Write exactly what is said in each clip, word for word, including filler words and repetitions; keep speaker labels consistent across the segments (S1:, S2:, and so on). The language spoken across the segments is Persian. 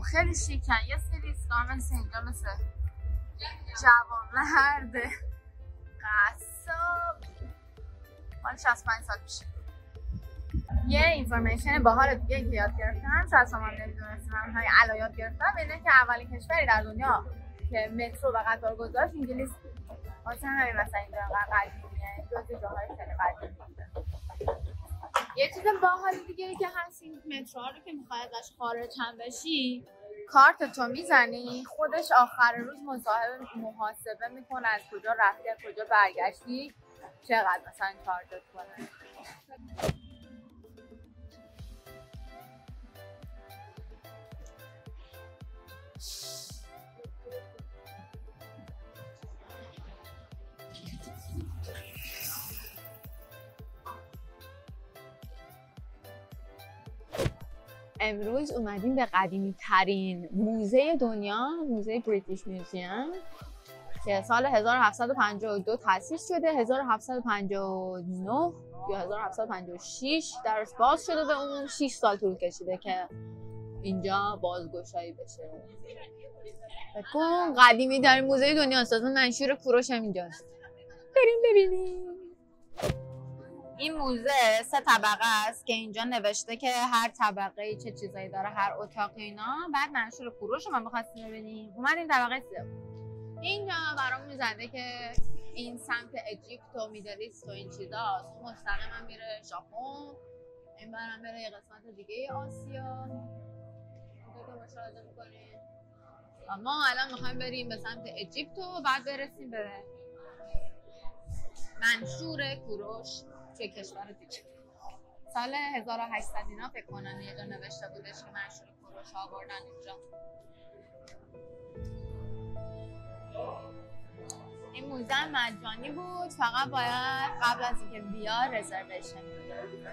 S1: خیلی شیکن. یه سری ایستگاه مثل اینجا مثل جوانمرد قصاب مال شصت و پنج سال پیش. یه اینفورمیشن باحال دیگه که یاد گرفتم، شاید شما نمیدونستم، همین الان یاد گرفتم، اینه که اولین کشوری در دنیا که مترو و قطار گذاشت انگلیس. واسه همین مثلا اینجا انقدر قدیمیه، جزو جاهای خیلی قدیمیه. یه چیز باحال دیگه که هست، این مترو رو که میخوای ازش خارج هم بشی، کارت تو میزنی، خودش آخر روز مصاحبه محاسبه میکنه از کجا رفتی از کجا برگشتی، چقدر مثلا چارجت کنه. امروز اومدیم به قدیمی ترین موزه دنیا، موزه بریتیش میوزیم که سال هزار و هفتصد و پنجاه و دو تأسیس شده. هزار و هفتصد و پنجاه و نه یا هزار و هفتصد و پنجاه و شش درش باز شده به عموم. شش سال طول کشیده که اینجا بازگشایی بشه. بکن قدیمی ترین موزه دنیا است. اصلا منشور کوروش هم اینجاست. بریم ببینیم. این موزه سه طبقه است که اینجا نوشته که هر طبقه چه چیزایی داره، هر اتاقی اینا. بعد منشور کوروش رو ما می‌خواستیم ببینیم. اومدیم طبقه سوم. اینجا برام میزنه که این سمت اجیپت و میدل ایست و این چیزاست. مستقیما میره ژاپن. این برام میره یه قسمت دیگه آسیا. اینجا که مشاهده می‌کنید. ما الان می‌خوایم بریم به سمت اجیپت و بعد برسیم به منشور کوروش توی کشور دیگه. سال هزار و هشتصد اینا فکر کنم یه جا نوشته بودش که منشور کوروش آوردن اینجا. این موزه مجانی بود، فقط باید قبل از اینکه بیا رزرویشن بدی.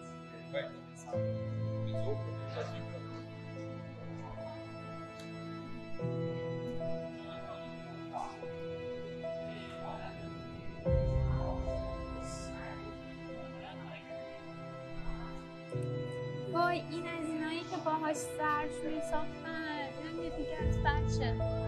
S1: وای این از اینایی که باهاش سرشویی ساختن. اینم یه دیگه از فرشه.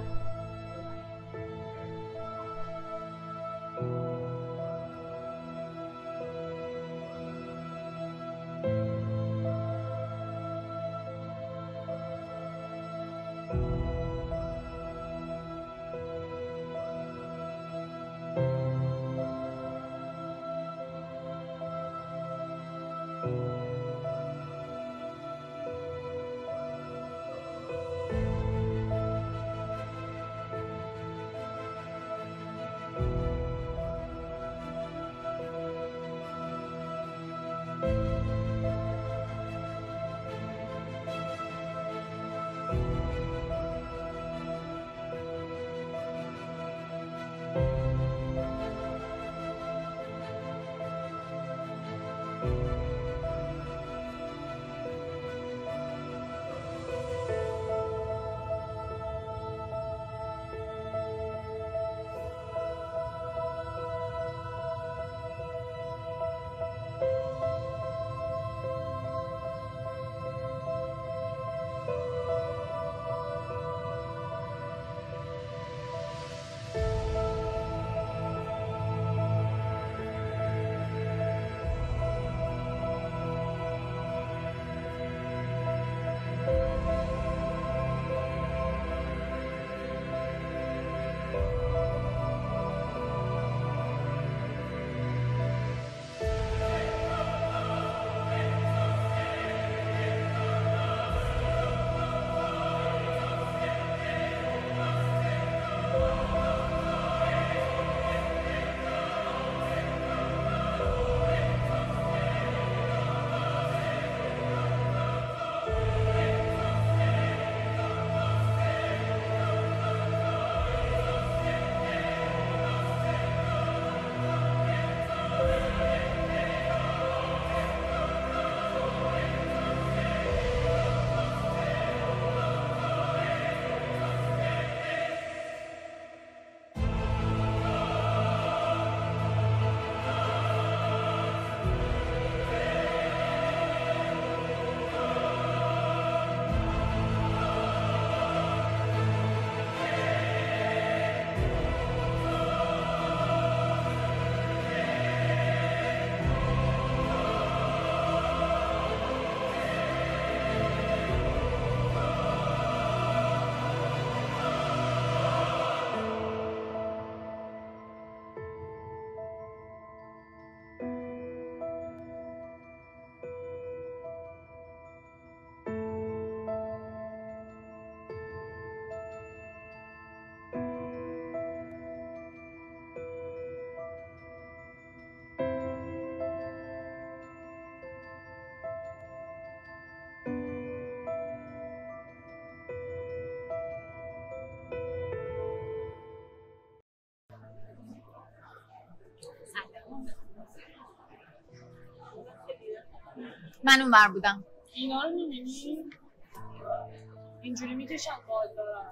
S1: من اونور بودم.
S2: اینا رو می‌بینی؟ اینجوری میکشن بال دارن.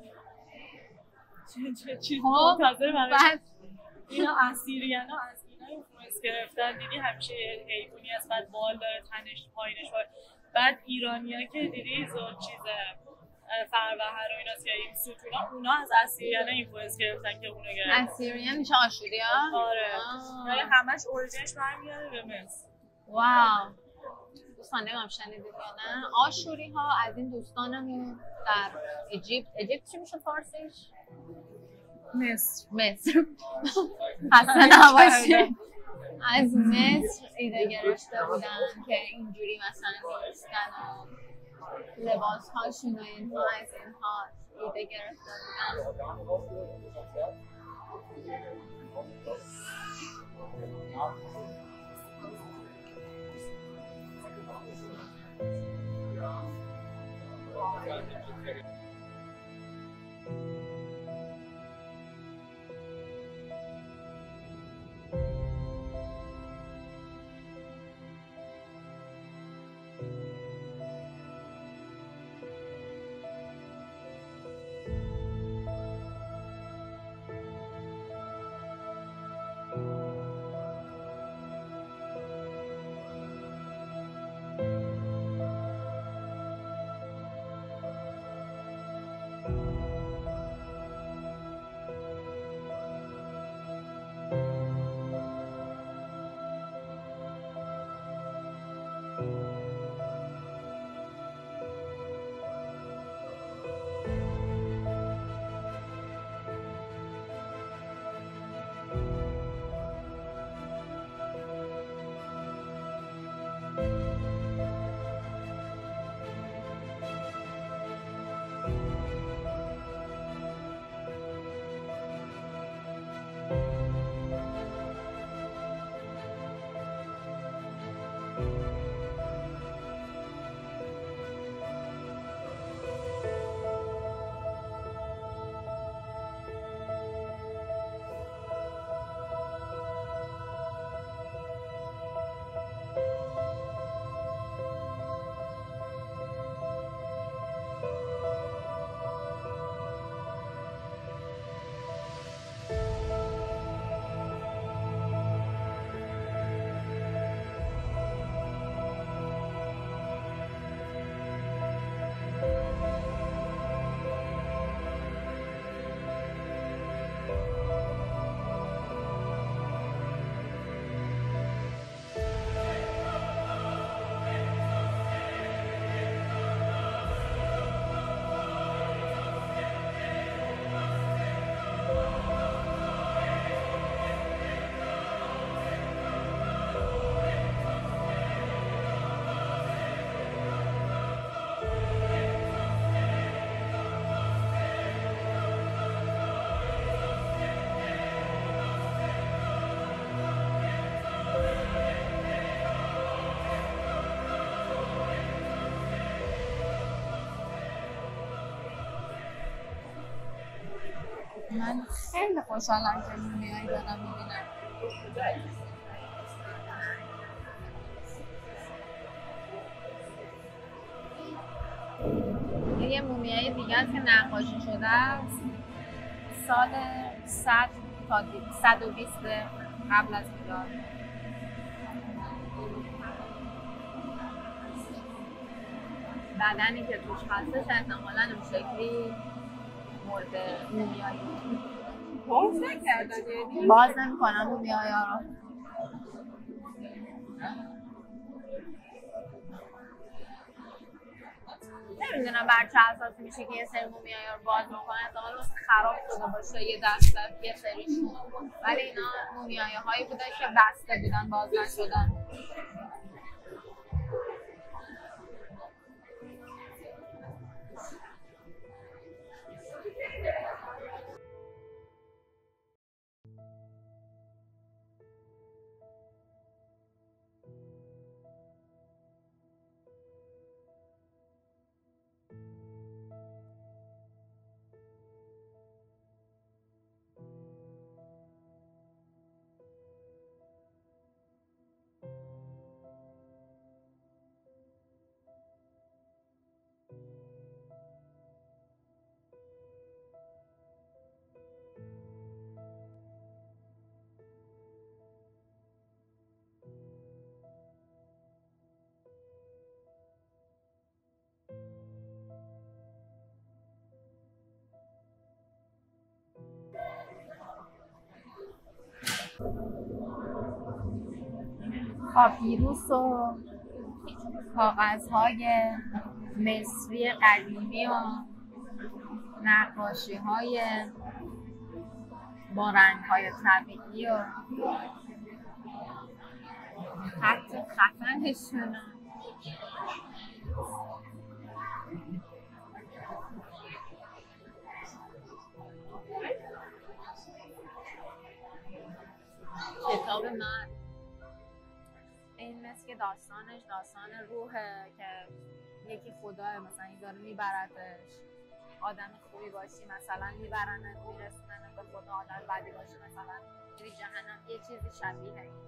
S2: چه چیز منتظر برای اینا اسیریان ها از اینا اینفلوئنس گرفتن. دیدی همیشه حیوانی هست بعد بال داره تنش پایینش بال. بعد ایرانیا که دیدی زور چیزه فروهر و ایناست که این ستونا اونا از اسیریان ها اینفلوئنس گرفتن که اونو گرفتن.
S1: اسیریان میشه آشوریا؟
S2: آره ولی همش اوریجینش برمیگرده به مصر.
S1: واو دوستان نمیم شنیدید یا نه؟ آشوری ها از این دوستانمون در اجیپت. اجیپت چی میشه فارسیش؟
S2: مصر.
S1: مصر خسته نباشی. از مصر ایده گرفته بودن که اینجوری مثلا نیستن و لباس هاشون و اینها از اینها ایده گرفته بودن. من خیلی خوشحالم که مومیایی دارم میبینم. یه مومیای دیگه که نقاشی شده است سال صد تا صد و بیست قبل از میلاد. بدنی که توش هستش احتمالاً اون شکلی مورد مومیایی
S2: باز نکردن
S1: باز نمی کنم مومیایی ها رو. نمیدونم بر چه اساسی میشه که یه سری مومیایی ها رو باز میکنن. احتمالاً خراب شده باشه یه دست یه سریشون، ولی اینا مومیایی هایی بوده که بسته بودن باز نشدن. پاپیروس و کاغذهای مصری قدیمی و نقاشی‌های با رنگ‌های طبیعی و خط خفنشون. کتاب من این مثل که داستانش داستان روحه که یکی خداه مثلا این داره میبردش، آدم خوبی باشی مثلا میبرنت میرسونن به خدا، آدم بدی باشی مثلا میری جهنم. یه چیزی شبیه این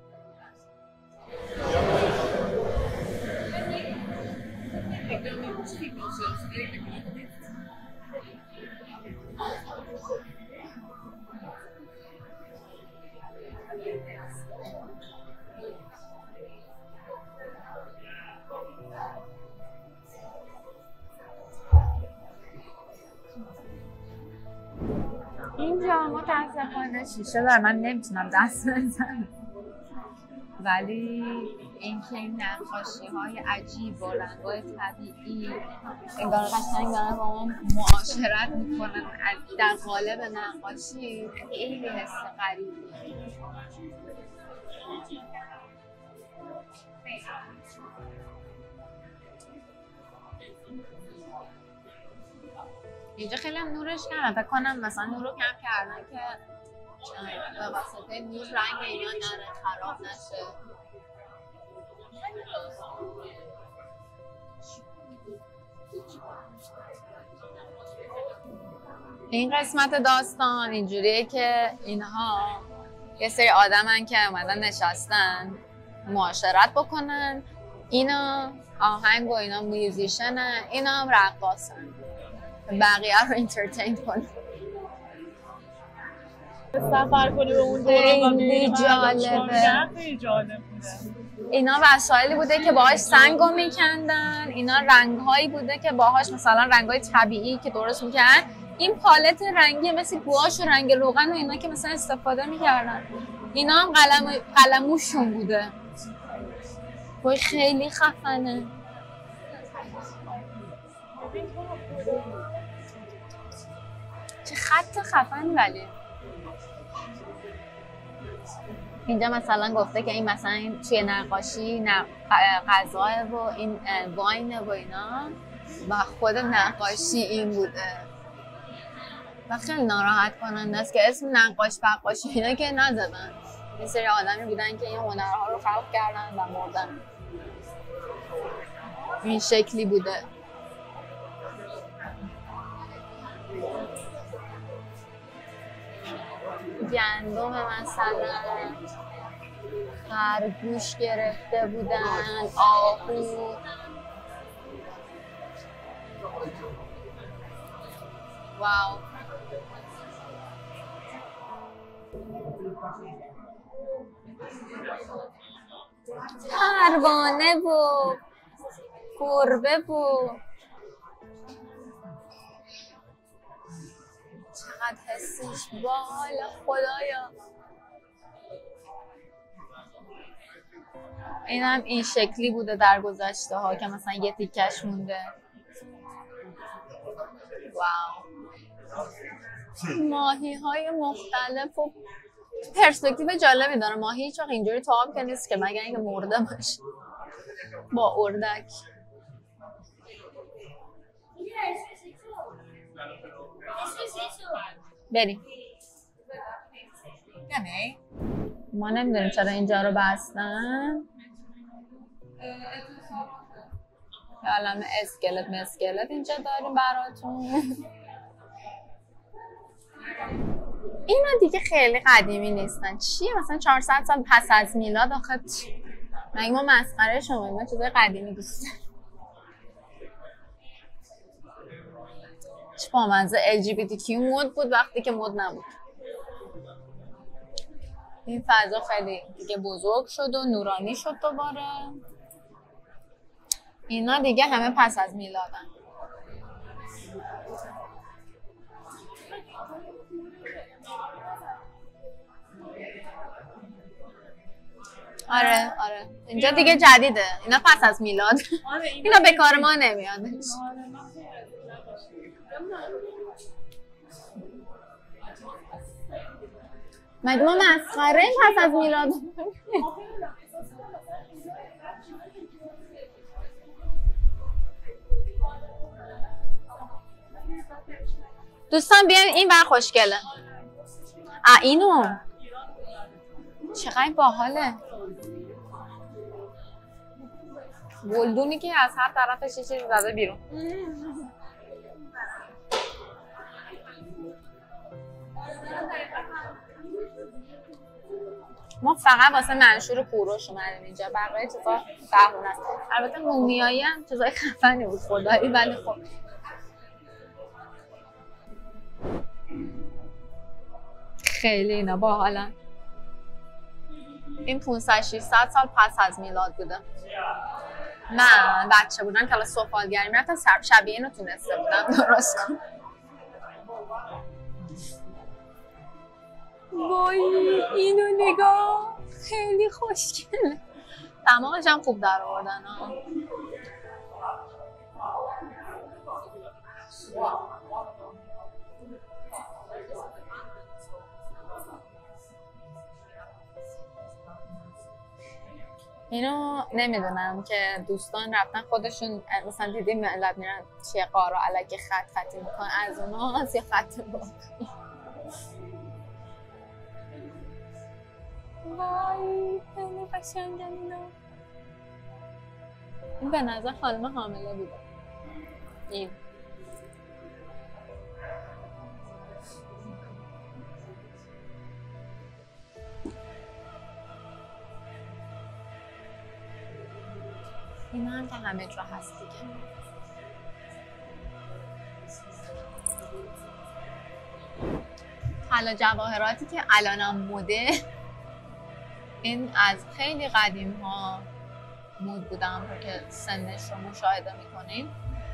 S1: اینجا متاسفانه شیشه داره، من نمیتونم دست بزنم، ولی اینکه این نقاشی های عجیب و رنگ های طبیعی انگار قشنگ دارن با ما معاشرت میکنن در قالب نقاشی، خیلی حس غریبی. اینجا خیلی هم نورش کردن، فکر کنم مثلا نور رو کم کردن که به واسطه نور رنگ اینا نره خراب نشه. این قسمت داستان اینجوریه که اینها یه سری آدمن که اومدن نشستن معاشرت بکنن، اینا آهنگ و اینا میوزیشنن، اینا هم رقاصن، بقیه رو انترتین کنن.
S2: سفر کنی به اون دوره
S1: خیلی جالبه.
S2: خیلی جالب بوده.
S1: اینا وسایلی بوده که باهاش سنگو میکندن، اینا رنگهایی بوده که باهاش مثلا رنگهای طبیعی که درست میکردن. این پالت رنگی مثل گواش و رنگ روغن و اینا که مثلا استفاده میکردن. اینا هم قلم قلموشون بوده. وای خیلی خفنه. چه خط خفنی. ولی اینجا مثلا گفته که این مثلا این توی نقاشی غذاه و این واینه و اینا و خود نقاشی این بوده و خیلی ناراحت کننده است که اسم نقاش فقاشی اینا که نزدن. یه سری آدمی بودن که این هنرها رو خلق کردن و مردن. این شکلی بوده. گندم مثلا خرگوش گرفته بودن، آهو. واو. پروانه و گربه و چقدر حسش بالا خدایا. این هم این شکلی بوده در گذشته ها که مثلا یه تیکش مونده. واو. ماهی های مختلف و پرسپکتیو جالبی داره. ماهی هیچ وقت اینجوری تو آب که نیست که مگر اینکه مرده باشه با اردک. بریم. ما نمیدونیم چرا اینجا رو بستن. یه عالم اسکلت مسکلت اینجا داریم براتون. اینا دیگه خیلی قدیمی نیستن. چیه مثلا چهارصد سال پس از میلاد؟ آخه مگه ما مسخره شما؟ ما چیزای قدیمی دوست داریم. چه بامزه. ال جی بی تی کیو مود بود وقتی که مود نبود. این فضا خیلی دیگه بزرگ شد و نورانی شد دوباره. اینا دیگه همه پس از میلادن. آره آره اینجا دیگه جدیده، اینا پس از میلاد.
S2: آره
S1: اینا به کار ما نمیاد. مگه ما مسخره پس از میلاد؟ دوستان بیاین این بر خوشگله. اه اینو چقدر باحاله، گلدونی که از هر طرفش یه چیزی زده بیرون. ما فقط واسه منشور کوروش اومدیم اینجا، بقیه چیزا بهونه است. البته مومیایی هم چیزای خفنی بود خدایی، ولی خب خیلی اینا باحالن. این پانصد ششصد سال پس از میلاد بوده. من بچه بودم کلاس سفالگری میرفتم، سر شبیه اینو تونسته بودم درست کنم. وای اینو نگاه، خیلی خوشگله. دماغش هم خوب در آوردن ها. اینو نمیدونم که دوستان رفتن خودشون مثلا دیدیم ملت میرن چیه قارا علکی خط خطی میکنن، از اونا از یه خط باقی. وای خیلی قشنگن اینا. این به نظر خانم حامله بوده. این اینا هم که همه جا هست دیگه. طلا جواهراتی که الانم مده، این از خیلی قدیم ها مد بودم که سنش رو مشاهده میکنیم.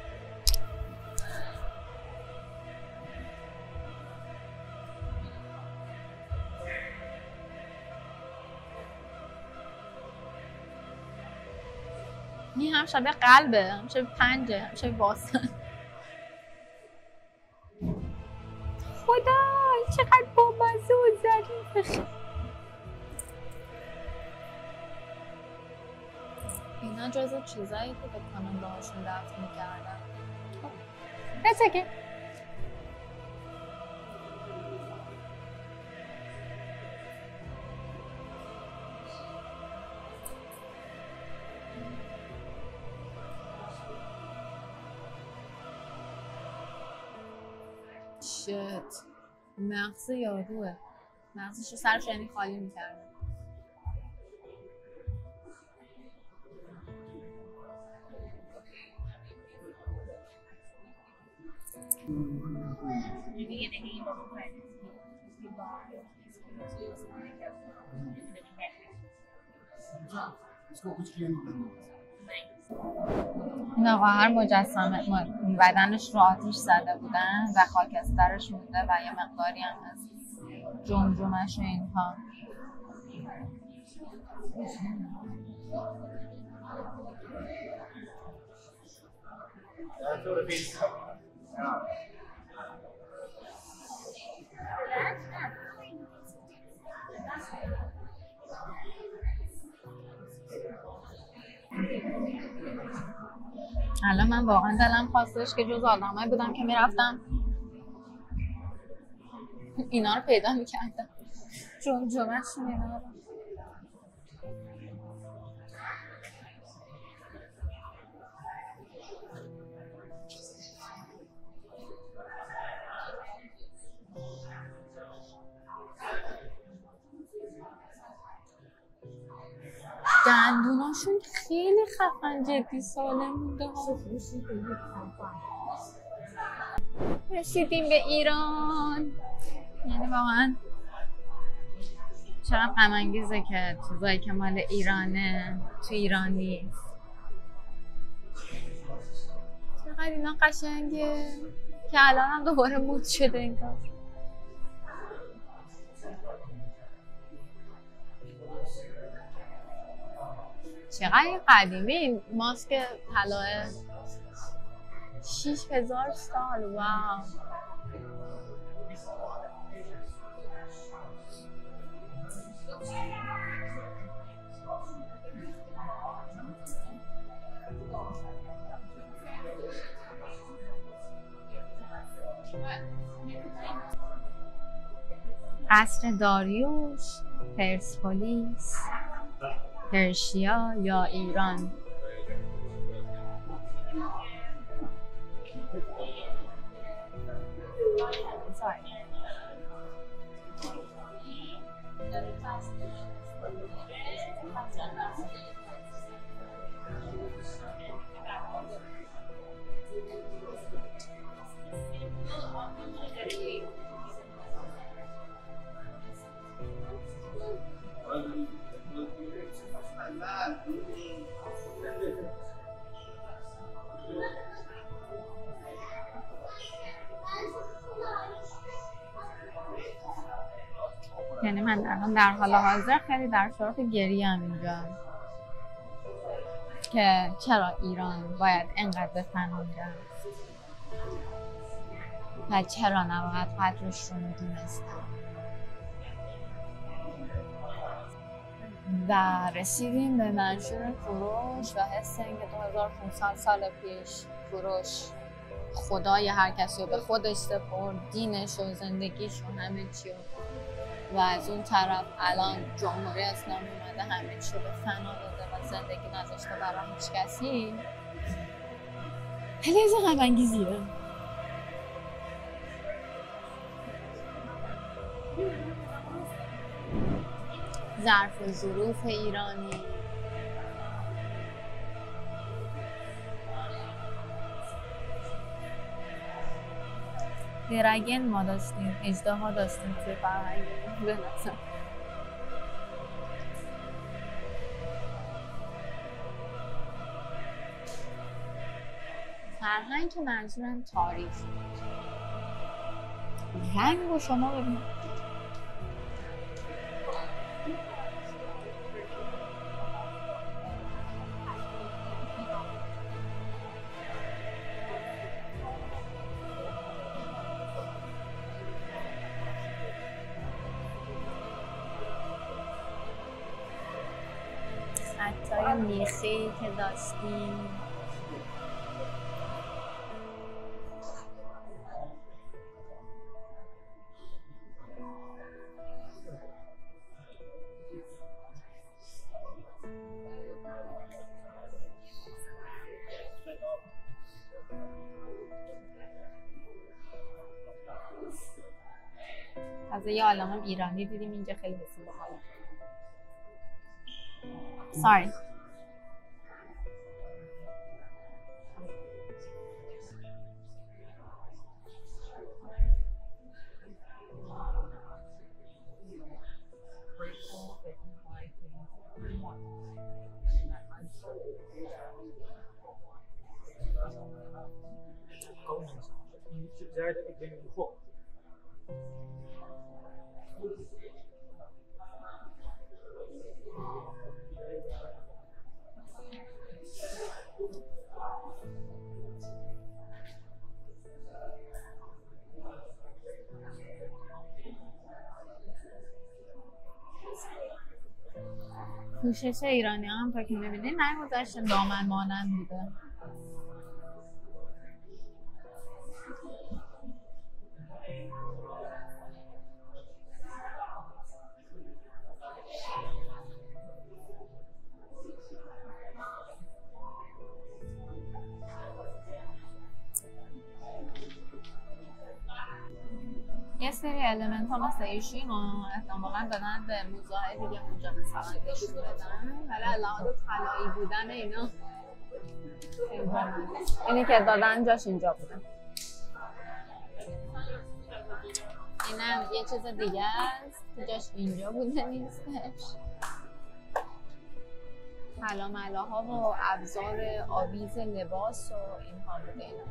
S1: این هم شبیه قلبه، هم شبیه پنجه، هم شبیه باسن. خدا چقدر بامزه و ظریفه. اینا جزو چیزایی که بکنم باهاشون دفت میکردم. بسه که شت مغز یاروه، مغزش رو سرش یعنی خالی میکرده. این آقا هر مجسمه بدنش رو آتیش زده بودن و خاکسترش مونده و یه مقداری هم از جمجمش و اینها. الان من واقعا دلم خواستش که جز آدمایی بودم که میرفتم اینا رو پیدا میکردم، جمجمه‌شون اینا رو. دندوناشون خیلی خفن، جدی سالم مونده ها. رسیدیم به ایران. یعنی واقعا چقدر غم انگیزه که چیزایی که مال ایرانه تو ایران نیست. چقدر اینا قشنگه که الان هم دوباره مود شده انگار. چقدر این قدیمی این ماسک طلاه شیش هزار سال. واو. قصر داریوش، پرسپولیس، پرشیا یا ایران؟ یعنی من الان در حال حاضر خیلی در شرط گریه ام اینجا که چرا ایران باید اینقدر به فنا رفت و چرا نباید قدرش رو میدونستم. و رسیدیم به منشور کوروش و حس اینکه دو هزار و پانصد سال پیش کوروش خدای هر کسی رو به خودش سپرد، دینش و زندگیش و همه چی رو. و از اون طرف الان جمهوری اسلامی اومده همه چی رو به فنا داده و زندگی نذاشته برای هیچ کسی. خیلی از غم انگیزیه. ظرف و ظروف ایرانی، درگن ما داشتیم، اژدها داشتیم توی فرهنگمون به نظر. فرهنگ که منظورم تاریخ. رنگ رو شما ببینید. خطای میخی که داشتیم، از یه عالمم ایرانی دیدیم اینجا، خیلی حسیم بحاله. Sorry. پوشش ایرانی هم تا که میبینید نگذشته دامن مانند بوده. یه سری المنت ها مثل ایشین و احتمالا دادن به موزه‌های دیگه اونجا مثلا نشون بدن، ولی لحاظ طلایی بودن اینا اینی که دادن جاش اینجا بودن. اینم یه چیز دیگه است که جاش اینجا بوده نیستش. طلا ملاها و ابزار آویز لباس و اینها بوده اینا.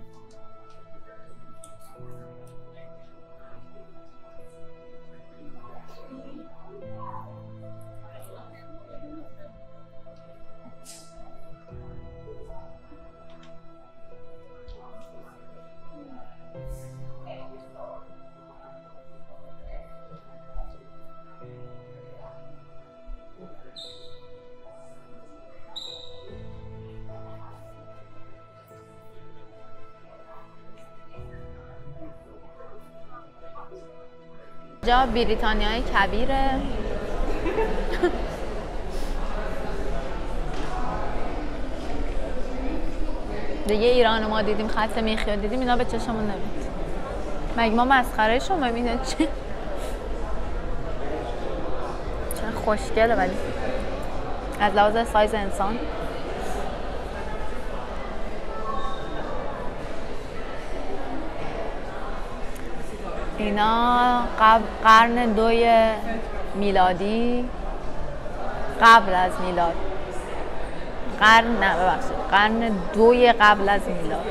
S1: جا بریتانیای کبیره. دیگه ایران ما دیدیم، خط میخی دیدیم، اینا به چشمون نمید. مگه ما مسخره شما میبینه چه؟ چه خوشگله ولی از لحاظ سایز انسان. اینا قبل قرن دوی میلادی، قبل از میلاد، قرن نه ببخشید قرن دوی قبل از میلاد.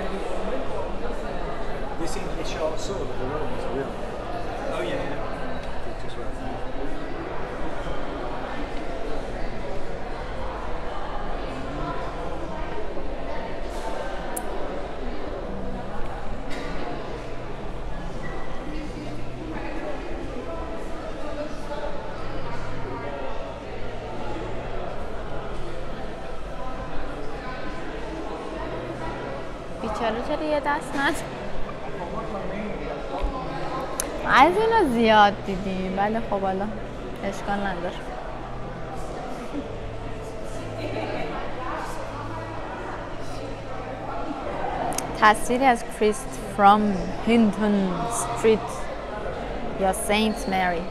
S1: بیچاره چرا یه دست ند؟ از اینا زیاد دیدیم ولی خب حالا اشکال نداره. تصویری از کریست فرام هینتون استریت یا سنت مری.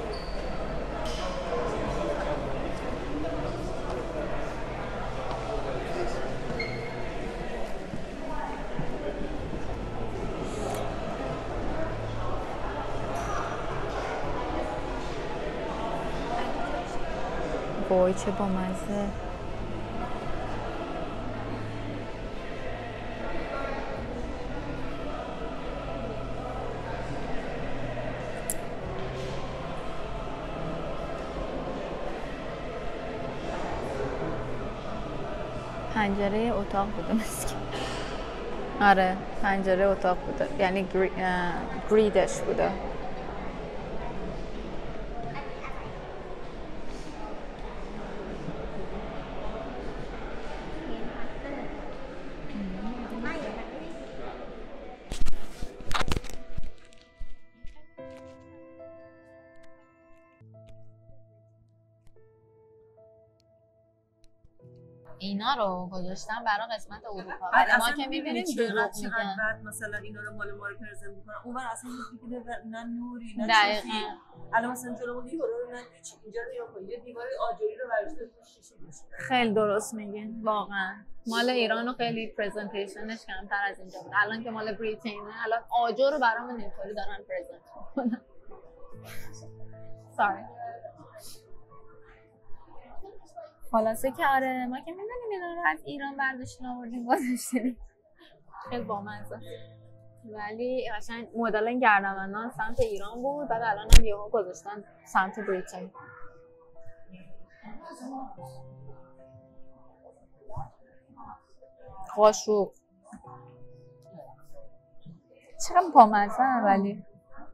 S1: وای چه بامزه. پنجره اتاق بوده مسکین. آره پنجره اتاق بوده، یعنی گری... گریدش بوده. اینا رو گذاشتم برای قسمت اروپا ولی ما که می‌بینیم دروغ میگن.
S3: بعد مثلا اینا رو مال ما رو پرزنت می‌کنن اونور اصلا دیگه نه نوری نه
S1: چیزی.
S3: الان مثلا جلومون دیگه رو نه چی اینجا رو یا یه دیوار آجری رو ورشته شیشه میشه.
S1: خیلی درست میگین واقعا. مال ایران رو خیلی پرزنتیشنش کمتر از اینجا بود. الان که مال بریتانیا الان آجر رو برامون اینطوری دارن پرزنت می‌کنن. ساری. خلاصه که آره ما که میدونیم اینا رو از ایران برداشتیم آوردیم گذاشتیم. خیلی بامزه. ولی قشنگ مدل این گردنبندان سمت ایران بود بعد الان هم یهو گذاشتن سمت بریتانیا. قاشق چقدر بامزه ولی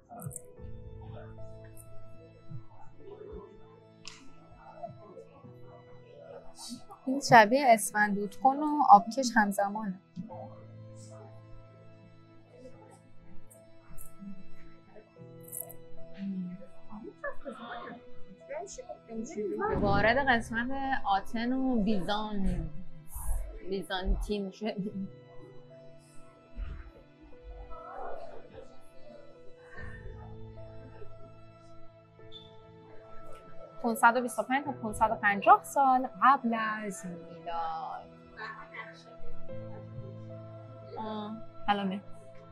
S1: این شبیه اسفندودکن و آبکش همزمانه. وارد قسمت آتن و بیزان بیزانتین شدیم. پانصد و بیست و پنج تا پانصد و پنجاه سال قبل از میلاد. آه حالا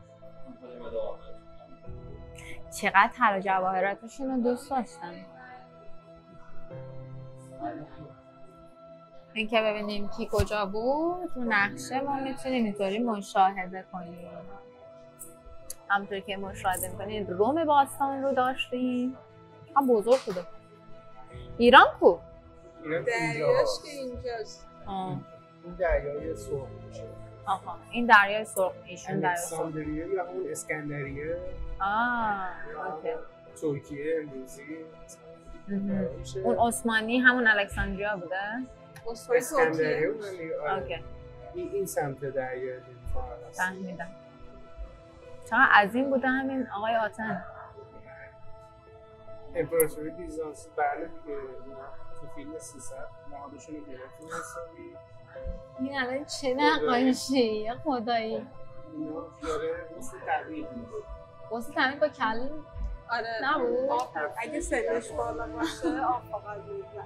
S1: چقدر طلا و جواهراتشون رو دوست داشتن. این که ببینیم کی کجا بود رو نقشه ما میتونیم اینطوری مشاهده کنیم. همونطور که مشاهده میکنید روم باستان رو داشتیم. هم بزرگ بوده. ایران کو؟
S3: ایران دریاش که اینجاست.
S1: آه.
S4: این دریای سرخ میشه.
S1: آها این دریای سرخ میشه. این دریای
S4: الکساندریه یا همون اسکندریه.
S1: آه اوکی.
S4: ترکیه امروزی.
S1: اون عثمانی همون الکساندریا بوده؟
S4: اسکندریه اون
S1: اوکی.
S4: این این سمت دریای
S1: فهمیدم. چقدر عظیم بوده همین آقای آتن.
S4: امپراتوری بیزانسی بله دیگه اینا تو فیلم سیصد نهادشون رو گرفتن حسابی.
S1: این الان چه نقاشی خدایی.
S4: اینا داره مثل طبیعی
S1: واسه تمید با کل
S3: آره
S1: نبود؟
S3: اگه سنش بالا باشه آب فقط میزن.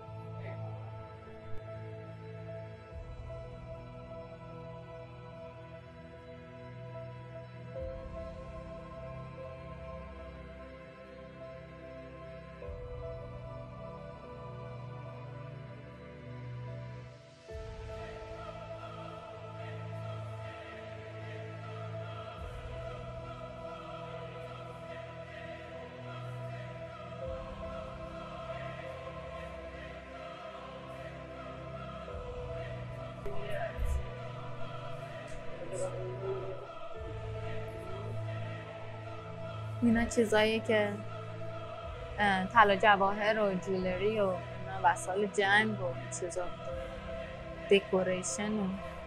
S1: اینا چیزایی که طلا جواهر و جولری و وسایل جنگ و چیزا دکوریشن و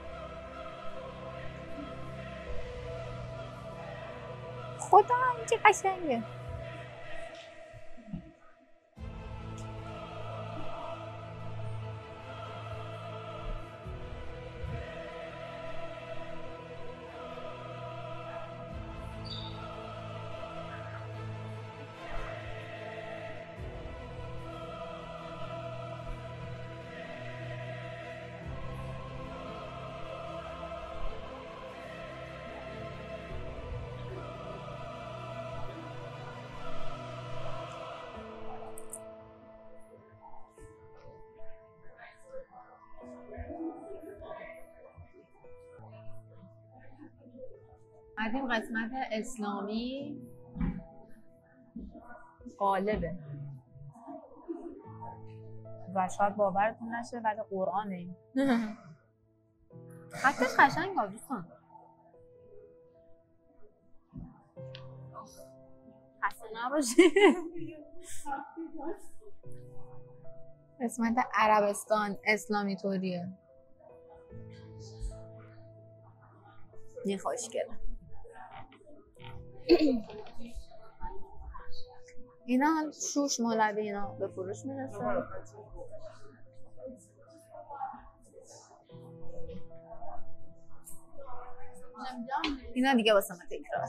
S1: خدا این چه قشنگه. از این قسمت اسلامی غالبه و شاید باورتون نشه ولی قرآنه. خطش قشنگ ها دوستان. خسته نباشی. قسمت عربستان اسلامی طوریه. این خوشگله. اینا شوش مولوی اینا به فروش میرسه. اینا دیگه واسه ما تکرار.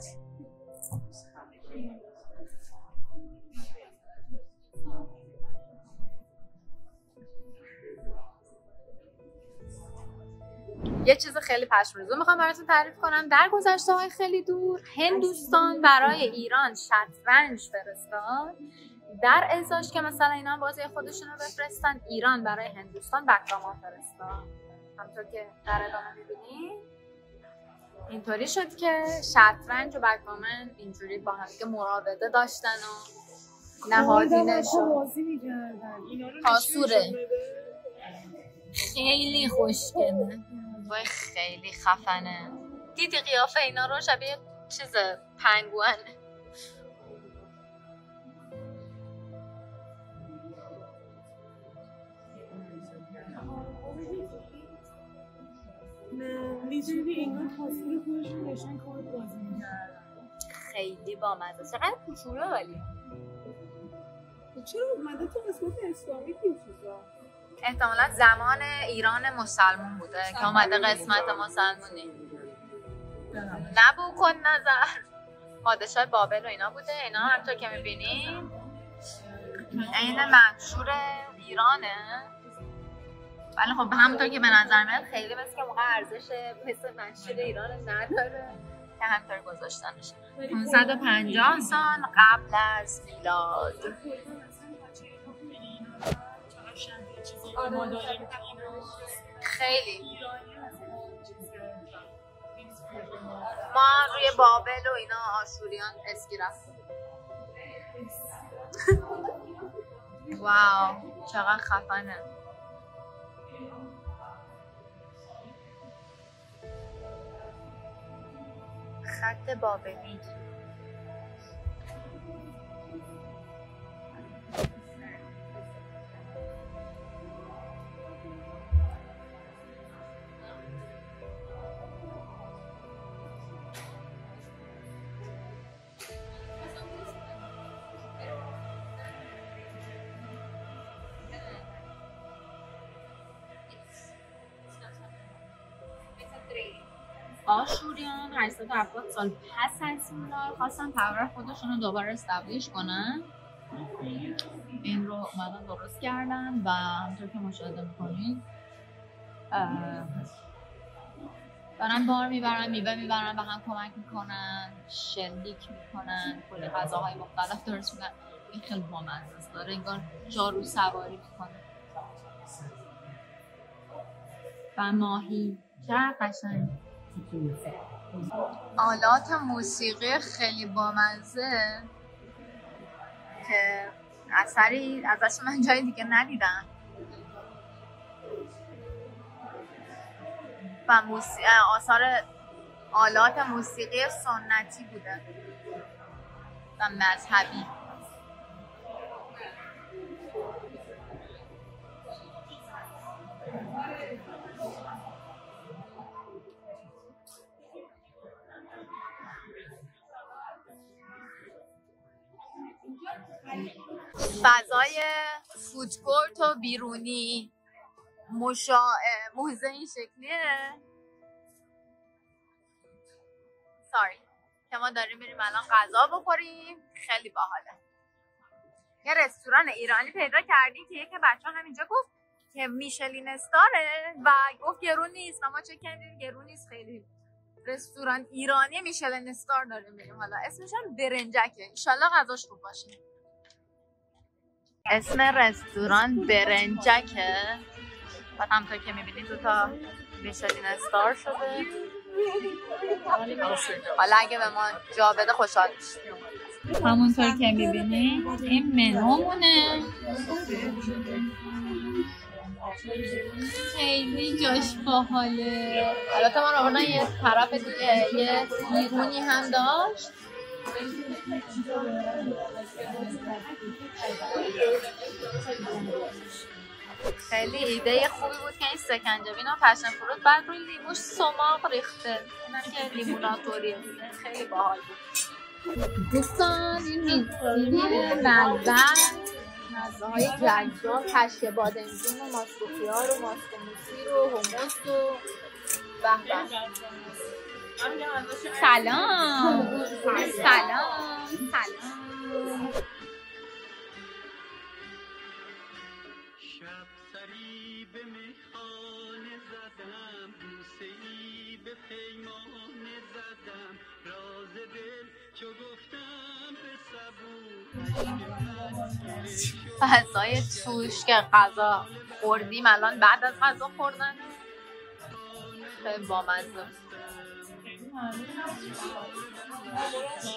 S1: یه چیز خیلی پشم‌ریزه میخوام براتون تعریف کنم. در گذشته‌های خیلی دور هندوستان برای ایران شطرنج فرستاد، در ازاش که مثلا اینا بازی خودشون رو بفرستن، ایران برای هندوستان بک‌گامان فرستاد. همونطور که در ادامه می‌بینید اینطوری شد که شطرنج و بک‌گامان اینجوری با هم دیگه مراوده داشتن و نهادینشون
S2: بازی می‌کردن. اینا رو
S1: تاسوره. خیلی خوشگله. وای خیلی خفنه. دیدی قیافه اینا رو؟ شبیه چیز پنگوئنه.
S2: نه لیجری اینا تصویر خودشون داشتن کارت بازی می‌کردن.
S1: خیلی بامزه. چقدر کوچولو ولی.
S3: چرا اومده تو قسمت اسلامی که چیزا؟
S1: احتمالا زمان ایران مسلمون بوده که اومده قسمت مسلمونی. نبو کن نظر پادشاه بابل و اینا بوده. اینا همطور که میبینید عین منشور ایرانه، ولی خب همونطور که به نظر میاد خیلی بس که موقع ارزش مثل منشور ایران نداره که همطور گذاشتنش. پانصد و پنجاه سال قبل از میلاد. خیلی ما روی بابل و اینا آشوریان اسکی رفتیم. واو چقدر خفنه. خط بابلی. آشوریان هشتصد و هفتاد سال پس از میلاد خواستن پرورش خودشون رو دوباره استبلیش کنن. این رو اومدن درست کردن و همونطور که مشاهده میکنید دارن بار میبرن، میوه میبرن، به هم کمک میکنن، شلیک میکنن، کلی غذاهای مختلف درست میکنن. این خیلی بامزه است، داره انگار جارو سواری میکنه و ماهی. چقدر قشنگ. آلات موسیقی خیلی بامزه که اثری ازش من جای دیگه ندیدم و موسیقی آثار آلات موسیقی سنتی بوده و مذهبی. فضای فودکورت و بیرونی مشا... موزه این شکلیه ساری که ما داریم میریم الان غذا بخوریم. خیلی باحاله. یه رستوران ایرانی پیدا کردیم که یکی بچه همینجا گفت که میشلین استاره و گفت گرون نیست و ما چک کردیم گرون نیست. خیلی رستوران ایرانی میشلین استار داریم میریم. حالا اسمش هم برنجکه، انشالله غذاش خوب باشه. اسم رستوران برنجکه و همونطور که میبینید دو تا میشلین استار شده. حالا اگه به ما جا بده خوشحال میشیم. همونطور که میبینید این منومونه. خیلی جاش باحاله. البته ما رو یه طرف دیگه یه بیرونی هم داشت. خیلی ایده خوبی بود که این سکنجبین و پشن فروت بعد روی لیموش سماق ریخته. اینم که لیموناتوریه. خیلی باحال بود. دوستان این میزگیری ملبن مزه های جگجا، کشک بادمجون و ماسکوخیار و ماسکوموسی و هموس و بهبه. سلام سلام سلام.
S5: شب سری به میخانه زدم، بوسه‌ای به پیمانه زدم، راز دل چو گفتم به صبور.
S1: فضای توش که غذا خوردیم الان بعد از غذا خوردن خیلی بامزه.